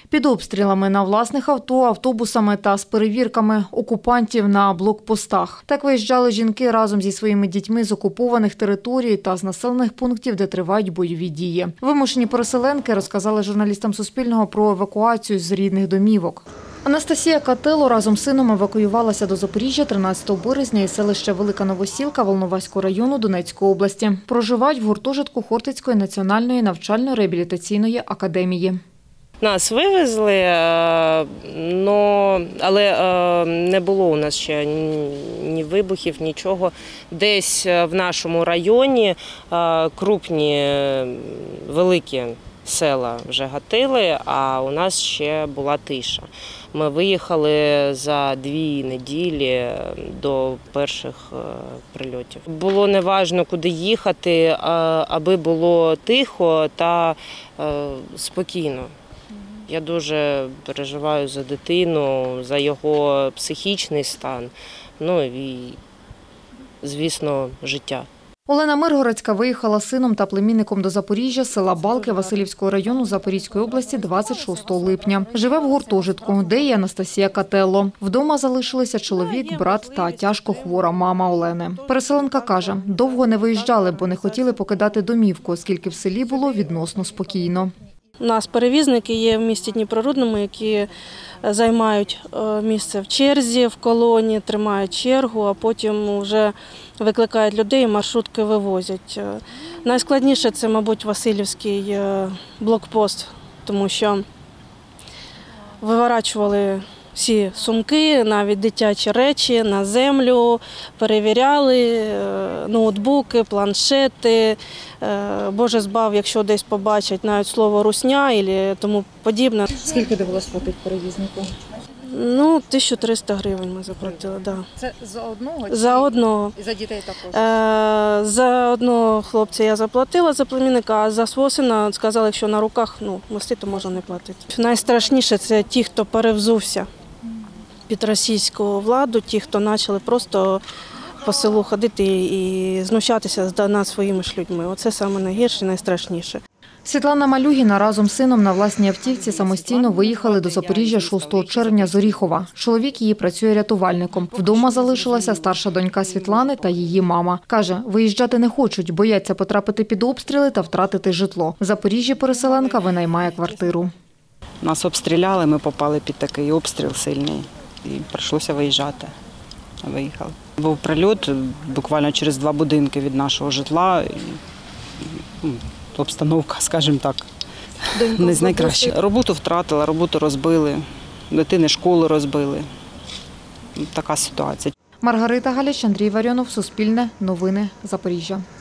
Під обстрілами на власних авто, автобусами та з перевірками окупантів на блокпостах. Так виїжджали жінки разом зі своїми дітьми з окупованих територій та з населених пунктів, де тривають бойові дії. Вимушені переселенки розказали журналістам Суспільного про евакуацію з рідних домівок. Анастасія Катело разом з сином евакуювалася до Запоріжжя 13 березня із селища Велика Новосілка Волноваського району Донецької області. Проживають в гуртожитку Хортицької національної навчально-реабілітаційної академії. Нас вивезли, але не було у нас ще ні вибухів, нічого. Десь в нашому районі крупні, великі села вже гатили, а у нас ще була тиша. Ми виїхали за 2 неділі до перших прильотів. Було неважно, куди їхати, аби було тихо та спокійно. Я дуже переживаю за дитину, за його психічний стан, ну і, звісно, життя. Олена Миргородська виїхала з сином та племінником до Запоріжжя з села Балки Василівського району Запорізької області 26 липня. Живе в гуртожитку, де є Анастасія Катело. Вдома залишилися чоловік, брат та тяжко хвора мама Олени. Переселенка каже, довго не виїжджали, бо не хотіли покидати домівку, оскільки в селі було відносно спокійно. У нас перевізники є в місті Дніпрорудному, які займають місце в черзі, в колоні, тримають чергу, а потім вже викликають людей і маршрутки вивозять. Найскладніше – це, мабуть, Василівський блокпост, тому що виворачували всі сумки, навіть дитячі речі на землю, перевіряли ноутбуки, планшети. Боже збав, якщо десь побачать навіть слово «русня» і тому подібне. Скільки довелося платити перевізнику? 1300 гривень ми заплатили, так. Це за одного? За одного. І за дітей також? За одного хлопця я заплатила, за племінника, а за свого сина сказали, що на руках нести, то можна не платити. Найстрашніше – це ті, хто перевзувся під російську владу, ті, хто почали просто по селу ходити і знущатися над своїми ж людьми. Оце найгірше, найстрашніше. Світлана Малюгіна разом з сином на власній автівці самостійно виїхали до Запоріжжя 6 червня з Оріхова. Чоловік її працює рятувальником. Вдома залишилася старша донька Світлани та її мама. Каже, виїжджати не хочуть, бояться потрапити під обстріли та втратити житло. В Запоріжжі переселенка винаймає квартиру. Нас обстріляли, ми попали під такий обстріл сильний і прийшлося виїжджати. Виїхали. Був прильот буквально через 2 будинки від нашого житла. Обстановка, скажімо так, не з найкращих. Роботу втратила, роботу розбили, дитини школу розбили. Така ситуація. Маргарита Галіч, Андрій Варіонов, Суспільне, Новини, Запоріжжя.